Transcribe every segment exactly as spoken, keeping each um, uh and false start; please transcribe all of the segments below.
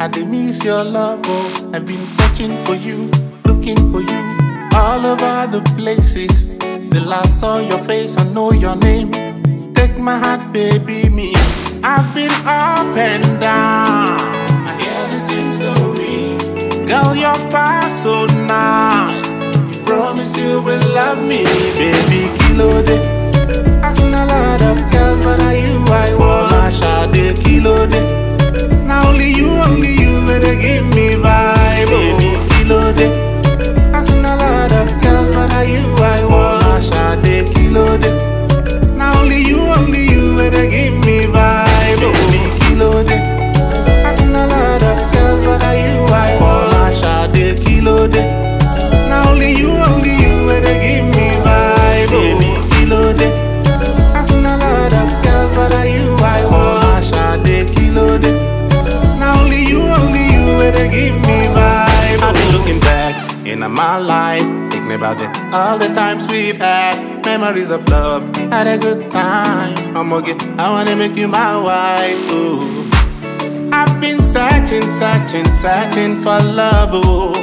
I dey miss your love, oh. I've been searching for you, looking for you all over the places. Till I saw your face, I know your name. Take my heart, baby, me. I've been up and down, I hear the same story. Girl, you're far so nice. You promise you will love me, baby. Kilode. I've seen a lot of girls, but are you I want? Folashade, Kilode. Now only you, only you, better give me vibe, baby. Kilode. I've seen a lot of girls, but are you I want? Folashade, Kilode. Now only you, only you, better give me vibe, baby. Kilode. I've seen a lot of girls, but are you I want? Folashade, Kilode. Now only you, only you, better give me vibe, baby. Kilode. I've seen a lot of girls, but are you I want? Folashade, Kilode. Now only you, only you, better give me vibe. I've been looking back in my life, thinking about it, all the times we've had, memories of love, had a good time. Omoge, I wanna make you my wife, ooh. I've been searching, searching, searching for love, ooh.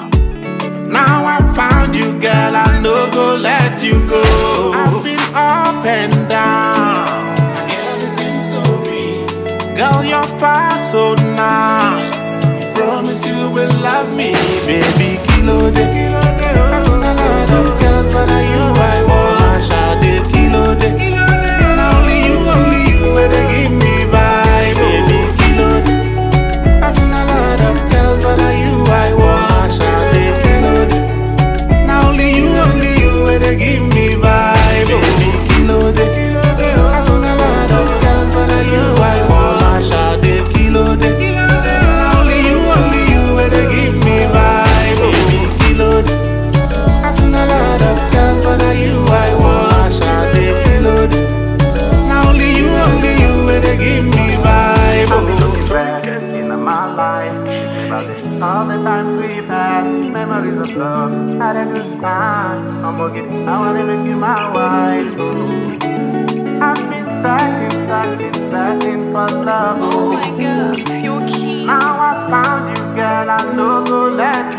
Now I found you, girl, I no go let you go. I've been up and down, I hear the same story. Girl, you're far so nice. You promise you will love me, baby. Kilode. I've seen a lot of girls, but are you I want? Folashade, Kilode. Now only you, only you, better give me vibe, baby. Kilode. I've seen a lot of girls, but are you I want? Folashade, Kilode. Now only you, only you, better give me vibe, baby. Kilode. I've seen a lot of girls, but are you I want? Folashade, Kilode. Now only you, only you, better give me vibe, baby. Kilode. I've seen a lot of girls, but are you I want? Folashade, Kilode. Now only you, only you, better give me vibe. I've been looking back in my life, about it, all the times we've had, memories of love, had a good time. Omoge, I wanna make you my wife, ooh. I've been searching, searching, searching for love, ooh. Oh my god, Fiokee. Now I found you, girl, I no go let